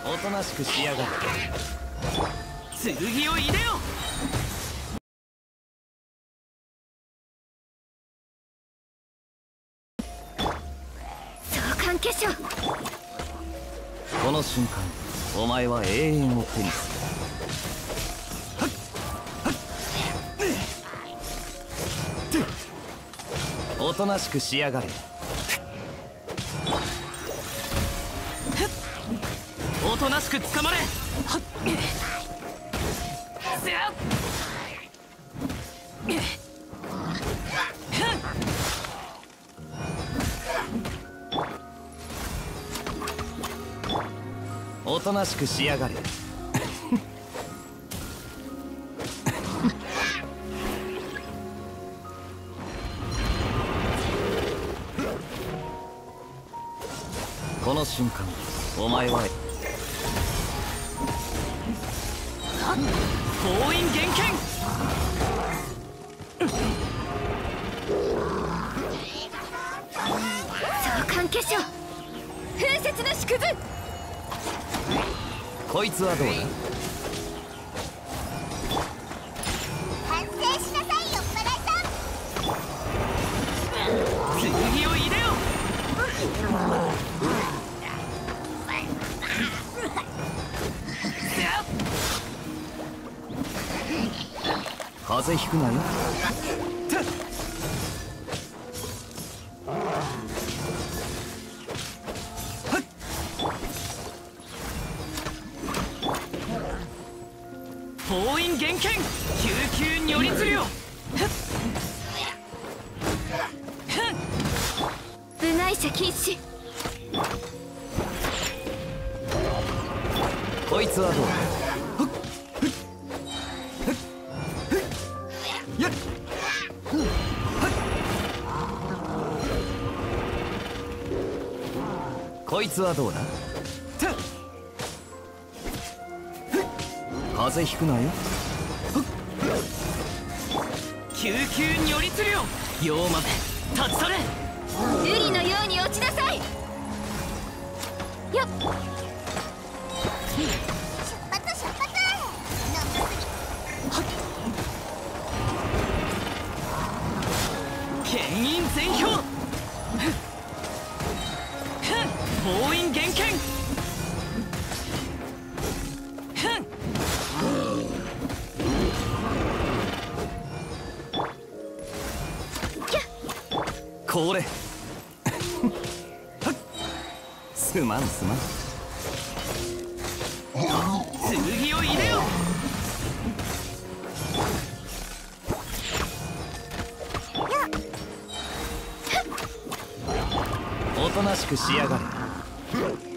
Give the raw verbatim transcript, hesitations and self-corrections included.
おとなしくしやがれ。 剣を入れよ。 相関化粧。 この瞬間お前は永遠を手にする。おとなしくしやがれ。 おとなしく捕まれ。 おとなしくしやがれ。この瞬間お前は封印厳剣。 相関化粧。風雪の縮図。 こいつはどうだ。 反省しなさいよ、マライさん。 剣を入れよ。 風邪ひくなよ。 封印厳剣。救急如律令。 部外者禁止。 こいつはどうだ。こいつはどうだ。風邪ひくなよ。 救急如律令。妖魔め立ち去れ。 瑠璃のように落ちなさい。よっ。出発出発。 剣印全氷。封印厳剣。 これすまんすまん。 剣を入れよ。 おとなしくしやがれ。